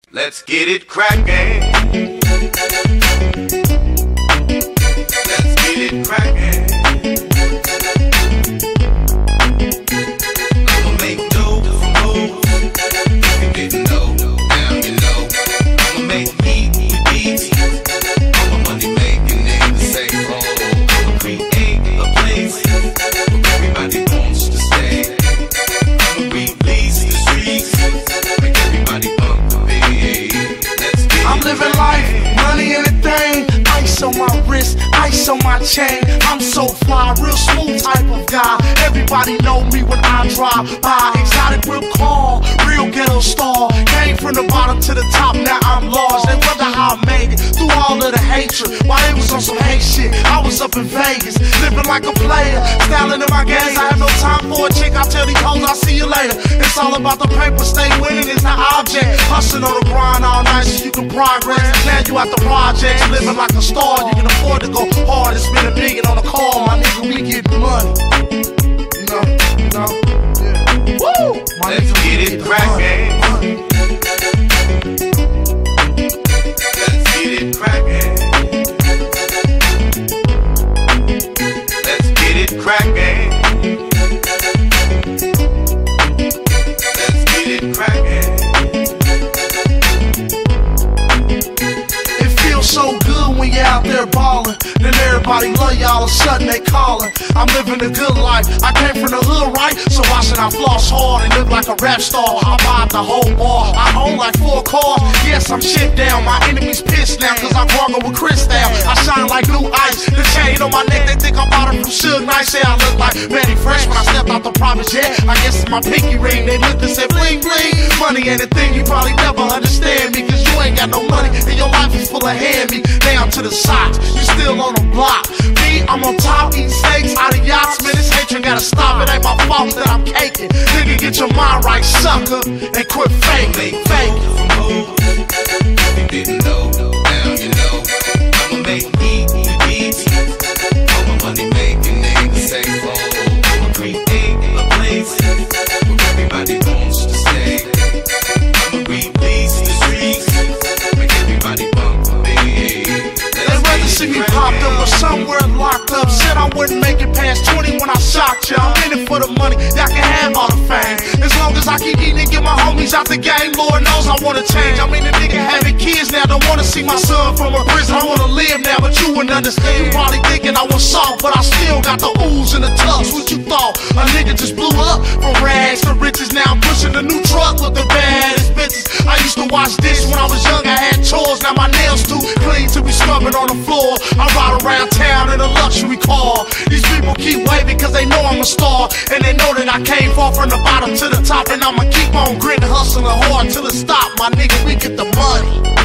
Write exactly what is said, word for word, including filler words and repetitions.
Let's get it crackin'. Let's get it crackin'. I'ma make dough from hoes. If you didn't know, now you know. I'ma make heat with beats. All my money making niggas say oh. I'ma create a place where everybody wants to stay. I'ma release the streets, make everybody bump the beat. Let's get I'm living life, money and a thing. Ice on my wrist, ice on my chain. I'm so fly, real smooth type of guy. Everybody know me when I drive by. Exotic whip car, real ghetto star. Came from the bottom to the top, now I'm large. They wonder how I made it through all of the hatred. While it was on some hate shit, I was up in Vegas, living like a player, styling in my gaze. I have no time for a chick, I tell these hoes I'll see you later. It's all about the paper, stay winning is the object. Hustling on the grind all night so you can progress. Now you at the projects, living like a star. You can afford to go hard and spend a million on a car. My nigga, we get money. You know, you know, yeah. Woo! My Let's nigga, get it crackin'. Let's get it crackin'. Let's get it crackin'. Let's get it crackin'. It feels so good when you're out there ballin'. Then everybody love you, all of a sudden they callin'. I'm living a good life, I came from the hood, right? So why should I floss hard and look like a rap star? I buy the whole bar, I own like four cars. Yes, I'm shit down, my enemies pissed now, cause I'm walking with Chris down. I shine like new ice, the chain on my neck, they think I'm bought it from Suge Knight. Say I look like Manny Fresh when I stepped out the promise, yeah. I guess it's my pinky ring, they looked and said bling bling. Money ain't a thing, you probably never understand me, cause you ain't got no money and your life is full of hand me. Down to the socks, you still on the block. Me, I'm on top, eating steaks out of yachts. Man, this hatred gotta stop, it ain't my fault that I'm caking. Nigga, get your mind right, sucker, and quit faking, faking. From hoes, if you didn't know, now you know. I'ma make heat with beats. All my money making niggas say oh. I'ma create a place where everybody wants to stay. I'ma release the streets, make everybody bump the beat. They rather see me popped up or somewhere locked up. Said I wouldn't make it past twenty when I shot ya. I'm in it for the money, y'all can have all the fame. As long as I keep eating and get my homies out the game, Lord knows I wanna change. I mean the nigga having kids now, don't wanna see my son from a prison. I wanna live now, but you wouldn't understand. You probably thinking I was soft, but I still got the ooze and the tux. What you thought? A nigga just blew up from rags to riches. Now I'm pushing a new truck with the baddest bitches. I used to wash dishes when I was young, I had chores. Now my nails too clean to be scrubbing on the floor. I ride around town in a luxury car. These people keep waving cause they know I'm a star, and they know that I came far from the bottom to the top. And I'ma keep on gritting, hustling hard till it stop. My nigga, we get the money.